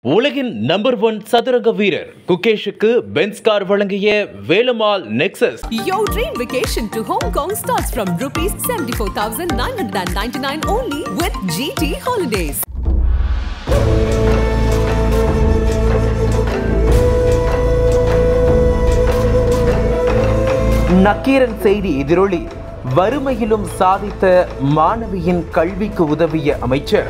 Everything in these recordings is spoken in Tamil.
உலகின் நம்பர் 1 சதுரங்க வீரர் குகேஷுக்கு பென்ஸ் கார் வழங்கிய Velammal Nexus. Your dream vacation to Hong Kong starts from ₹74,999 only with GT Holidays. Nakkeeran செய்தி எதிரொலி. வறுமையிலும் சாதித்த மாணவியின் கல்விக்கு உதவிய அமைச்சர்.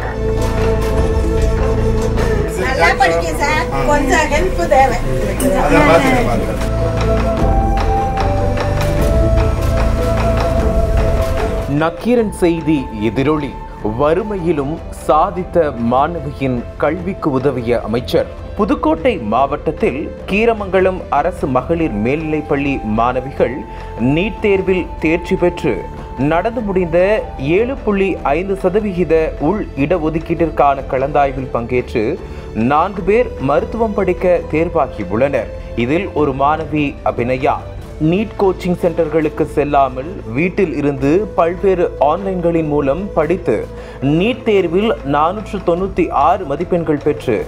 நக்கீரன் செய்தி எதிரொலி. வறுமையிலும் சாதித்த மாணவியின் கல்விக்கு உதவிய அமைச்சர். புதுக்கோட்டை மாவட்டத்தில் கீரமங்கலம் அரசு மகளிர் மேல்நிலைப்பள்ளி மாணவிகள் நீட் தேர்வில் தேர்ச்சி பெற்று நடந்து முடிந்த 7.5% உள் இடஒதுக்கீட்டிற்கான கலந்தாய்வில் பங்கேற்று 4 பேர் மருத்துவம் படிக்க தேர்வாகியுள்ளனர். இதில் ஒரு மாணவி அபிநயா நீட் கோச்சிங் சென்டர்களுக்கு செல்லாமல் வீட்டில் இருந்து பல்வேறு ஆன்லைன்களின் மூலம் படித்து நீட் தேர்வில் 496 மதிப்பெண்கள் பெற்று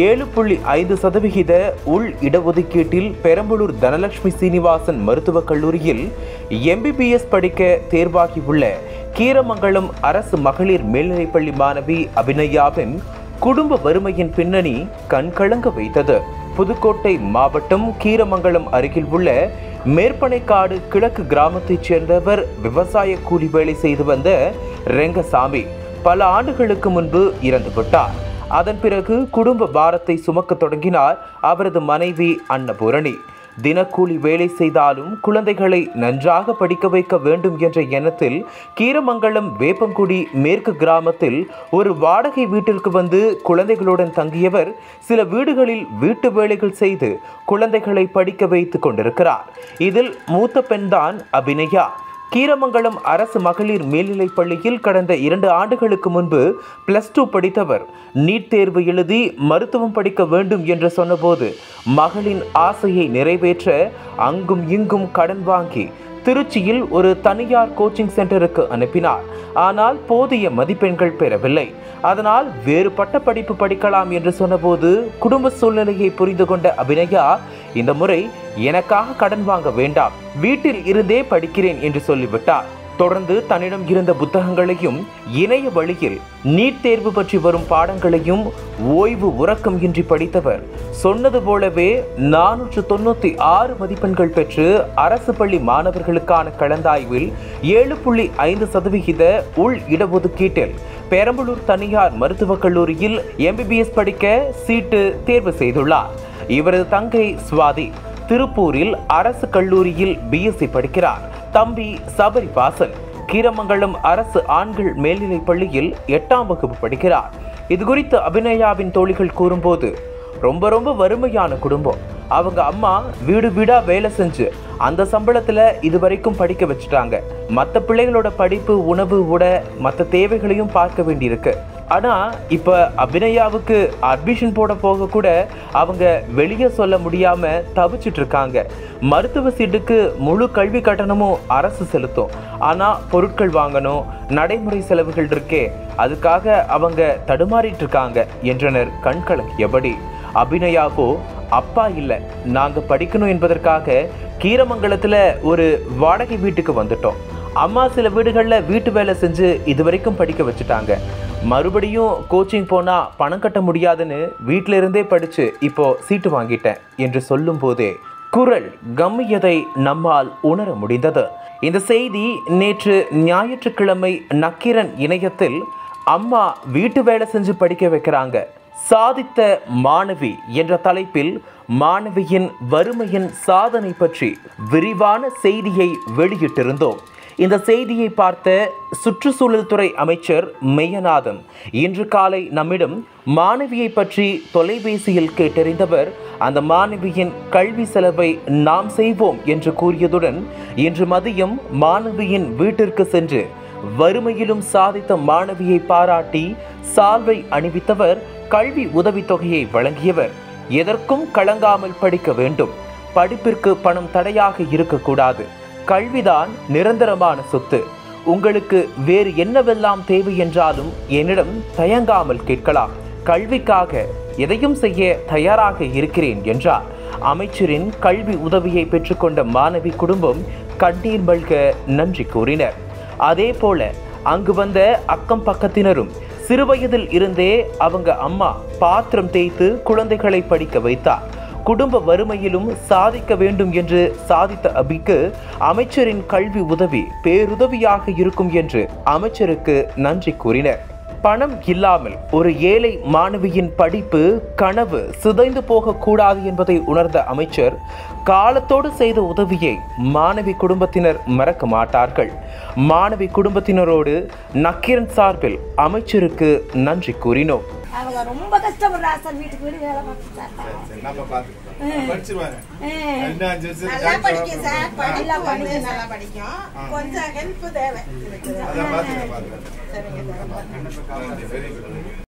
7.5% உள் இடஒதுக்கீட்டில் பெரம்பலூர் தனலட்சுமி சீனிவாசன் மருத்துவக் கல்லூரியில் MBBS படிக்க தேர்வாகியுள்ள கீரமங்கலம் அரசு மகளிர் மேல்நிலைப்பள்ளி மாணவி அபிநயாவின் குடும்ப வறுமையின் பின்னணி கண்கலங்க வைத்தது. புதுக்கோட்டை மாவட்டம் கீரமங்கலம் அருகில் உள்ள மேற்பனைக்காடு கிழக்கு கிராமத்தைச் சேர்ந்தவர் விவசாய கூலி வேலை செய்து வந்த ரெங்கசாமி பல ஆண்டுகளுக்கு முன்பு இறந்துவிட்டார். அதன் பிறகு குடும்ப பாரத்தை சுமக்க தொடங்கினார் அவரது மனைவி அன்னபூரணி. தினக்கூலி வேலை செய்தாலும் குழந்தைகளை நன்றாக படிக்க வைக்க வேண்டும் என்ற எண்ணத்தில் கீரமங்கலம் வேப்பங்குடி மேற்கு கிராமத்தில் ஒரு வாடகை வீட்டிற்கு வந்து குழந்தைகளுடன் தங்கியவர் சில வீடுகளில் வீட்டு வேலைகள் செய்து குழந்தைகளை படிக்க வைத்துக் கொண்டிருக்கிறார். இதில் மூத்த பெண்தான் அபிநயா. கீரமங்கலம் அரசு மகளிர் மேல்நிலைப் பள்ளியில் கடந்த 2 ஆண்டுகளுக்கு முன்பு +2 படித்தவர் நீட் தேர்வு எழுதி மருத்துவம் படிக்க வேண்டும் என்று சொன்னபோது மகளின் ஆசையை நிறைவேற்ற அங்கும் இங்கும் கடன் வாங்கி திருச்சியில் ஒரு தனியார் கோச்சிங் சென்டருக்கு அனுப்பினார். ஆனால் போதிய மதிப்பெண்கள் பெறவில்லை. அதனால் வேறுபட்ட படிப்பு படிக்கலாம் என்று சொன்னபோது குடும்ப சூழ்நிலையை புரிந்து கொண்ட அபிநயா இந்த முறை எனக்காக கடன் வாங்க வேண்டாம், வீட்டில் இருந்தே படிக்கிறேன் என்று சொல்லிவிட்டார். தொடர்ந்து தன்னிடம் இருந்த புத்தகங்களையும் இணைய வழியில் நீட் தேர்வு பற்றி வரும் பாடங்களையும் ஓய்வு உறக்கம் இன்றி படித்தவர் சொன்னது போலவே 496 மதிப்பெண்கள் பெற்று அரசு பள்ளி மாணவர்களுக்கான கலந்தாய்வில் 7.5% உள் இடஒதுக்கீட்டில் பெரம்பலூர் தனியார் மருத்துவக் கல்லூரியில் MBBS படிக்க சீட்டு தேர்வு செய்துள்ளார். இவரது தங்கை சுவாதி திருப்பூரில் அரசு கல்லூரியில் BSc படிக்கிறார். தம்பி சபரிவாசன் கீரமங்கலம் அரசு ஆண்கள் மேல்நிலைப் பள்ளியில் 8ஆம் வகுப்பு படிக்கிறார். இது குறித்து அபிநயாவின் தோழிகள் கூறும்போது, ரொம்ப வறுமையான குடும்பம். அவங்க அம்மா வீடு வீடா வேலை செஞ்சு அந்த சம்பளத்தில் இதுவரைக்கும் படிக்க வச்சுட்டாங்க. மற்ற பிள்ளைகளோட படிப்பு, உணவு, உடை, மற்ற தேவைகளையும் பார்க்க வேண்டியிருக்கு. ஆனால் இப்போ அபிநயாவுக்கு அட்மிஷன் போக கூட அவங்க வெளியே சொல்ல முடியாமல் தவிச்சிட்டு இருக்காங்க. மருத்துவ சீட்டுக்கு முழு கல்வி கட்டணமும் அரசு செலுத்தும். ஆனால் பொருட்கள் வாங்கணும், நடைமுறை செலவுகள் இருக்கே, அதுக்காக அவங்க தடுமாறிட்டு இருக்காங்க என்றனர் கண்கலங்கியபடி. அபிநயாவோ அப்பா இல்லை, நாங்கள் படிக்கணும் என்பதற்காக கீரமங்கலத்தில் ஒரு வாடகை வீட்டுக்கு வந்துட்டோம். அம்மா சில வீடுகளில் வீட்டு வேலை செஞ்சு இதுவரைக்கும் படிக்க வச்சுட்டாங்க. மறுபடியும் கோச்சிங் போனால் பணம் கட்ட முடியாதுன்னு வீட்டில இருந்தே படித்து இப்போ சீட்டு வாங்கிட்டேன் என்று சொல்லும் போதே குரல் கம்மியதை நம்மால் உணர முடிந்தது. இந்த செய்தி நேற்று ஞாயிற்றுக்கிழமை நக்கீரன் இணையத்தில் அம்மா வீட்டு வேலை செஞ்சு படிக்க வைக்கிறாங்க, சாதித்த மாணவி என்ற தலைப்பில் மாணவியின் வறுமையின் சாதனை பற்றி விரிவான செய்தியை வெளியிட்டிருந்தோம். இந்த செய்தியை பார்த்த சுற்றுச்சூழல் துறை அமைச்சர் மெய்யநாதன் இன்று காலை நம்மிடம் மாணவியை பற்றி தொலைபேசியில் கேட்டறிந்தவர் அந்த மாணவியின் கல்வி செலவை நாம் செய்வோம் என்று கூறியதுடன் இன்று மதியம் மாணவியின் வீட்டிற்கு சென்று வறுமையிலும் சாதித்த மாணவியை பாராட்டி சால்வை அணிவித்தவர், கல்வி உதவித்தொகையை வழங்கியவர். எதற்கும் கலங்காமல் படிக்க வேண்டும், படிப்பிற்கு பணம் தடையாக இருக்கக்கூடாது, கல்விதான் நிரந்தரமான சொத்து, உங்களுக்கு வேறு என்னவெல்லாம் தேவை என்றாலும் என்னிடம் தயங்காமல் கேட்கலாம், கல்விக்காக எதையும் செய்ய தயாராக இருக்கிறேன் என்றார். அமைச்சரின் கல்வி உதவியை பெற்றுக்கொண்ட மாணவி குடும்பம் கண்ணீர் மல்க நன்றி கூறினர். அதே போல அங்கு வந்த அக்கம் பக்கத்தினரும் சிறுவயதில் இருந்தே அவங்க அம்மா பாத்திரம் தேய்த்து குழந்தைகளை படிக்க வைத்தார். குடும்ப வறுமையிலும் சாதிக்க வேண்டும் என்று சாதித்த அபிக்கு அமைச்சரின் கல்வி உதவி பேருதவியாக இருக்கும் என்று அமைச்சருக்கு நன்றி கூறினர். பணம் இல்லாமல் ஒரு ஏழை மாணவியின் படிப்பு கனவு சிதைந்து போகக்கூடாது என்பதை உணர்ந்த அமைச்சர் காலத்தோடு செய்த உதவியை மாணவி குடும்பத்தினர் மறக்க மாட்டார்கள். மாணவி குடும்பத்தினரோடு நக்கீரன் சார்பில் அமைச்சருக்கு நன்றி கூறினோம். அவங்க ரொம்ப கஷ்டப்படுறா சார், வீட்டுக்கு வீடு வேலை கொஞ்சம் ஹெல்ப் தேவை.